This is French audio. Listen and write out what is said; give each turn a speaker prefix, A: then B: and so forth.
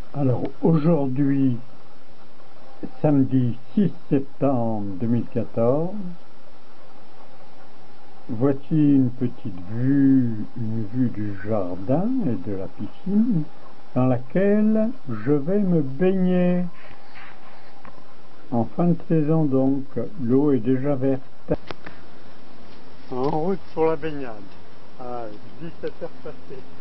A: Alors aujourd'hui, samedi 6 septembre 2014, voici une petite vue, une vue du jardin et de la piscine dans laquelle je vais me baigner. En fin de saison donc, l'eau est déjà verte. En route pour la baignade, à 17h passées.